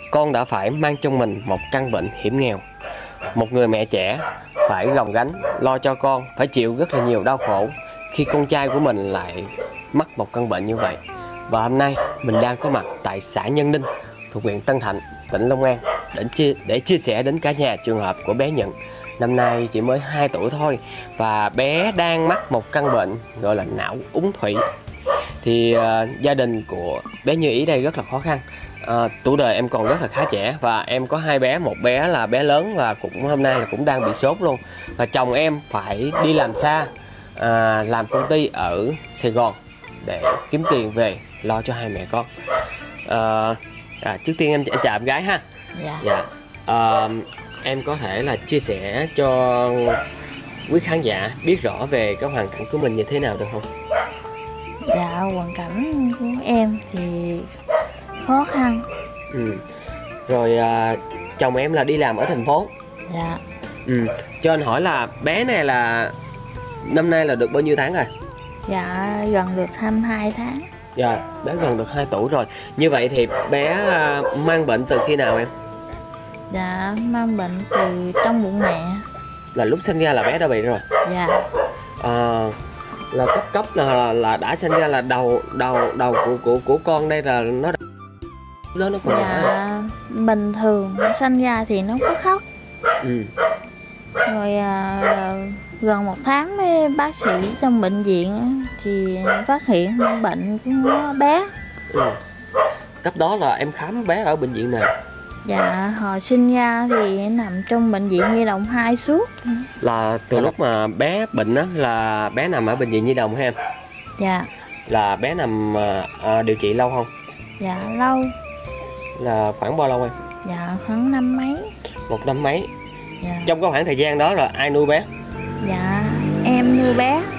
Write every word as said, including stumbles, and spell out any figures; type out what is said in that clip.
con đã phải mang trong mình một căn bệnh hiểm nghèo. Một người mẹ trẻ phải gồng gánh lo cho con, phải chịu rất là nhiều đau khổ khi con trai của mình lại mắc một căn bệnh như vậy. Và hôm nay mình đang có mặt tại xã Nhân Ninh thuộc huyện Tân Thạnh, tỉnh Long An để chia, để chia sẻ đến cả nhà trường hợp của bé Nhận. Năm nay chỉ mới hai tuổi thôi và bé đang mắc một căn bệnh gọi là não úng thủy. Thì uh, gia đình của bé Như Ý đây rất là khó khăn. Uh, tuổi đời em còn rất là khá trẻ và em có hai bé, một bé là bé lớn và cũng hôm nay là cũng đang bị sốt luôn. Và chồng em phải đi làm xa, uh, làm công ty ở Sài Gòn để kiếm tiền về lo cho hai mẹ con. Uh, à, trước tiên em, em chào em gái ha. Dạ. Dạ. Uh, em có thể là chia sẻ cho quý khán giả biết rõ về cái hoàn cảnh của mình như thế nào được không? Dạ, hoàn cảnh của em thì khó khăn. Ừ. Rồi à, chồng em là đi làm ở thành phố. Dạ. Ừ. Cho anh hỏi là bé này là năm nay là được bao nhiêu tháng rồi? Dạ, gần được hai mươi hai tháng. Dạ, bé gần được hai tuổi rồi. Như vậy thì bé à, mang bệnh từ khi nào em? Dạ, mang bệnh từ trong bụng mẹ. Là lúc sinh ra là bé đã bị rồi. Dạ. À, là cấp cấp là, là đã sinh ra là đầu đầu đầu của của của con đây là nó đó nó còn Dạ, nhỏ. bình thường sinh ra thì nó có khóc. Ừ. Rồi à, gần một tháng với bác sĩ trong bệnh viện á, thì phát hiện bệnh của bé. Ừ. Cấp đó là em khám bé ở bệnh viện nào? Dạ, hồi sinh ra thì nằm trong bệnh viện Nhi Đồng hai suốt. Là từ lúc mà bé bệnh á là bé nằm ở bệnh viện Nhi Đồng hả em? Dạ. Là bé nằm à, điều trị lâu không? Dạ, lâu. Là khoảng bao lâu em? Dạ, khoảng năm mấy. Một năm mấy. Dạ. Trong cái khoảng thời gian đó là ai nuôi bé? Dạ, em nuôi bé.